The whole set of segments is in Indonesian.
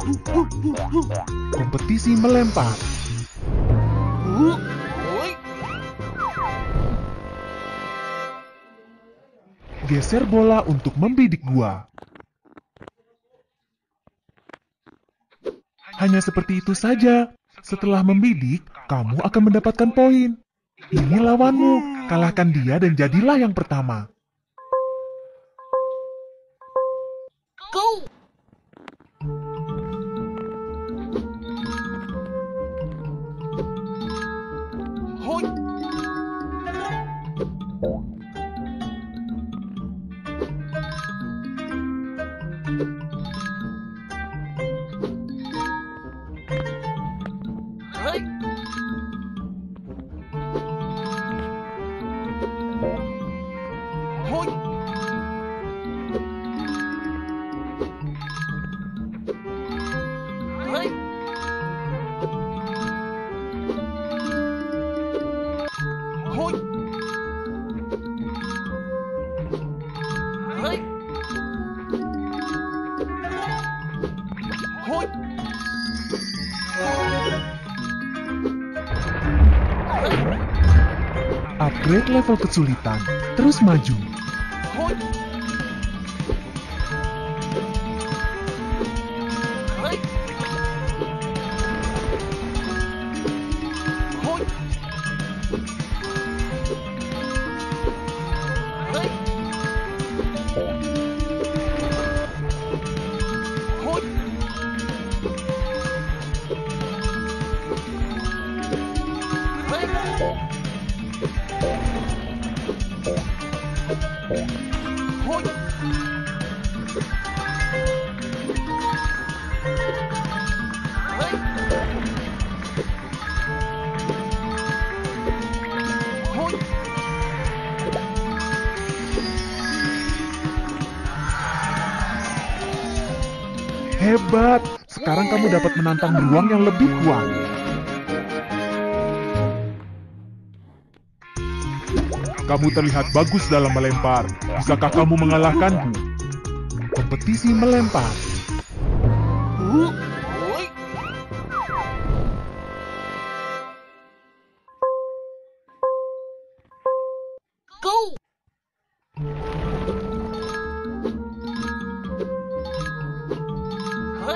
Kompetisi melempar. Geser bola untuk membidik gua. Hanya seperti itu saja. Setelah membidik, kamu akan mendapatkan poin. Ini lawanmu, kalahkan dia dan jadilah yang pertama. Go! Hoi! Hai! Hoi! Hai! Hoi! Hai! Hoi! Upgrade level kesulitan. Terus maju. Hoi! Hai! Hoi! Hai! Hoi! Hai! Hoi! Hai! Hoi! Hebat! Sekarang kamu dapat menantang beruang yang lebih kuat. Kamu terlihat bagus dalam melempar. Bisakah kamu mengalahkanku? Kompetisi melempar. Hoi! Go! Hai!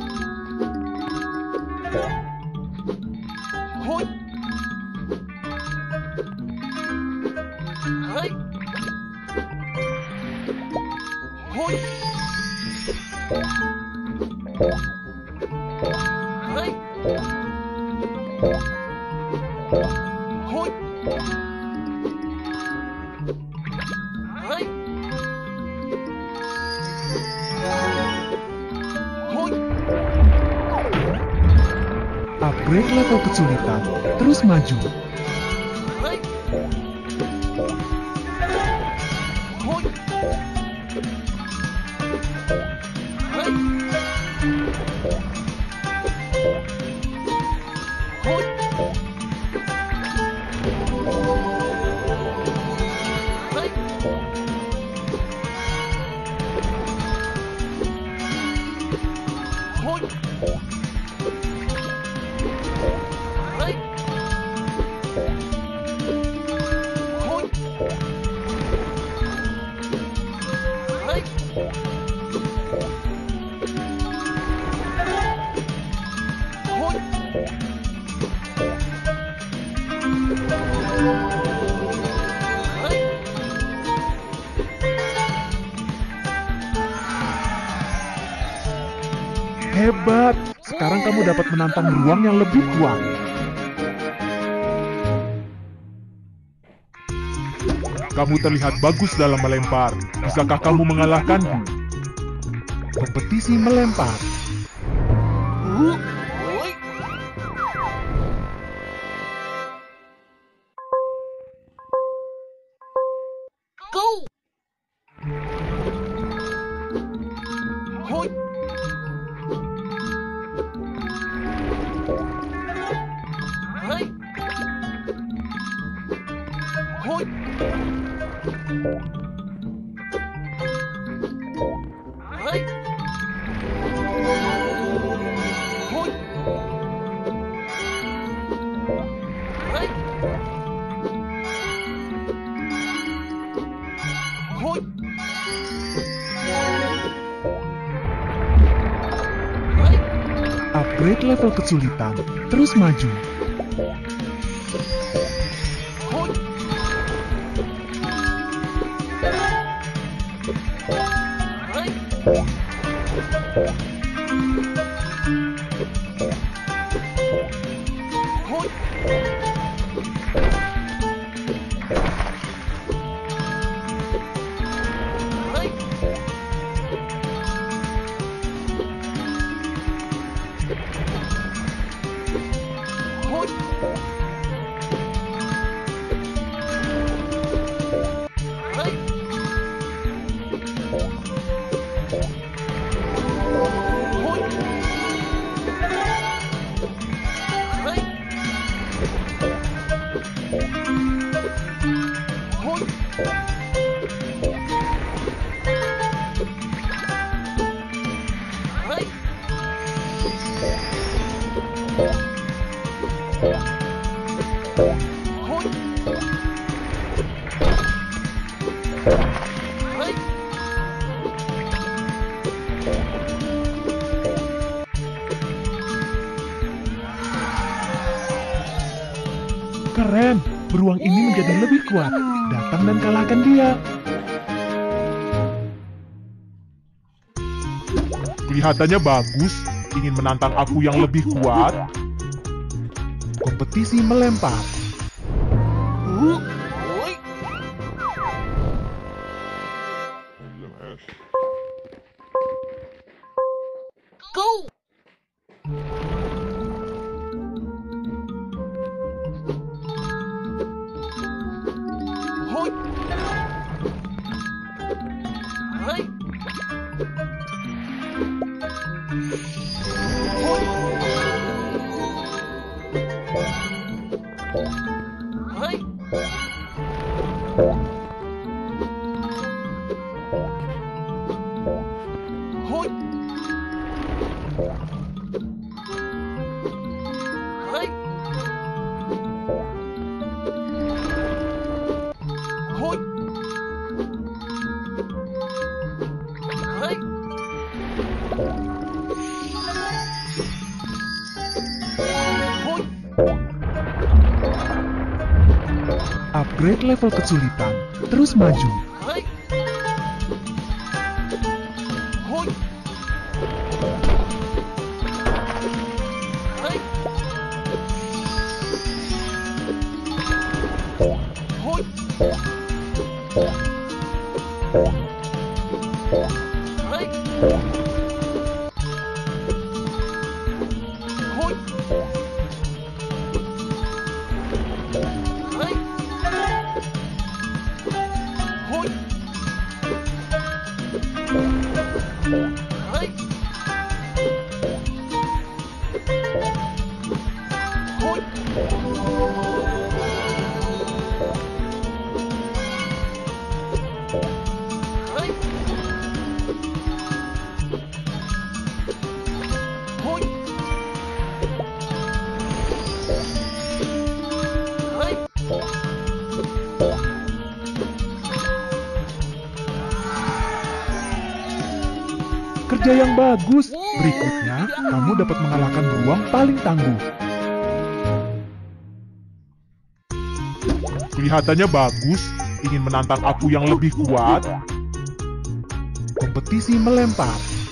Hoi! Hai! Hoi! Hai! Hoi! Hai! Hoi! Upgrade level kesulitan. Terus maju. Hai! Hoi! Hai! Hoi! Hai! Hoi! Hai! Hoi! Hai! Hoi! Hai! Hebat! Sekarang kamu dapat menantang beruang yang lebih kuat. Kamu terlihat bagus dalam melempar. Bisakah kamu mengalahkanku? Kompetisi melempar. Hoi! Go! Hoi! Hai! Hoi! Hai! Upgrade level kesulitan, terus maju. Hoi. Hoi. Hoi. Hoi. Hoi. Hoi. Hoi. Hoi. Hoi. Hoi. Hoi. Hoi. Keren, beruang ini menjadi lebih kuat. Datang dan kalahkan dia. Kelihatannya bagus, ingin menantang aku yang lebih kuat. Kompetisi melempar. Hoi. Go. Hoi. Hoi. Hoi. Hoi. Hoi. Hoi. Hoi. Hoi. Hoi. Upgrade level kesulitan, terus maju. Hoi. Hoi. Hoi. Hoi. Hoi. Hoi. Hoi. Hoi. Hoi. Hoi. Hoi. Hoi. Hoi. Kerja yang bagus. Berikutnya, kamu dapat mengalahkan beruang paling tangguh. Kelihatannya bagus, ingin menantang aku yang lebih kuat. Kompetisi melempar.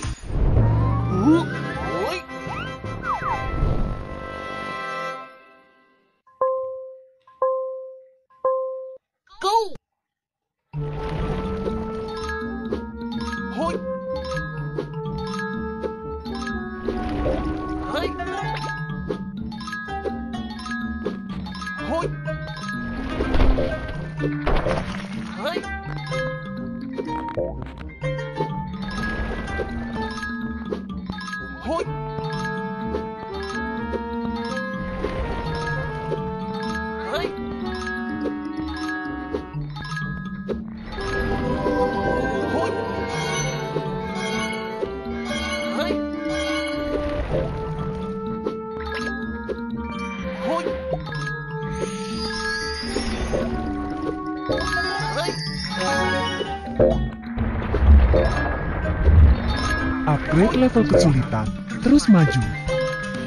Hoi. Go. Hoi. Hoi. Hoi. Hoi. Hoi. Hoi. Hoi. Hoi. Hoi. Hoi. Upgrade level kesulitan, terus maju.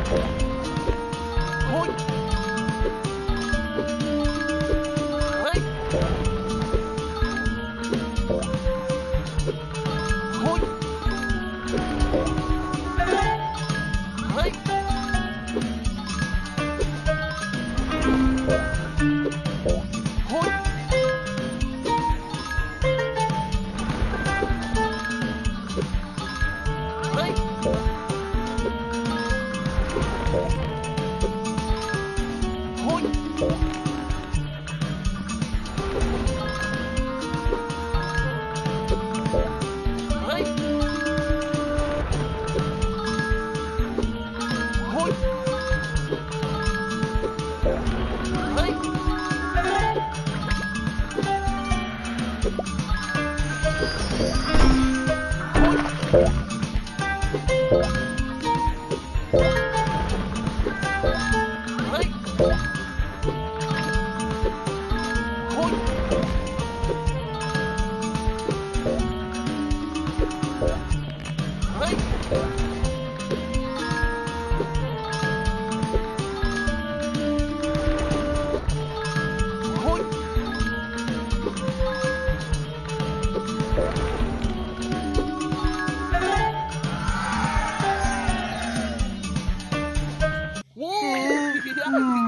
Hoi. Hai. Hoi. Hai. Hoi. Hai. Hoi. Hai. Hoi. Hai. Hai. Hoi. Hai. Hoi. Wow.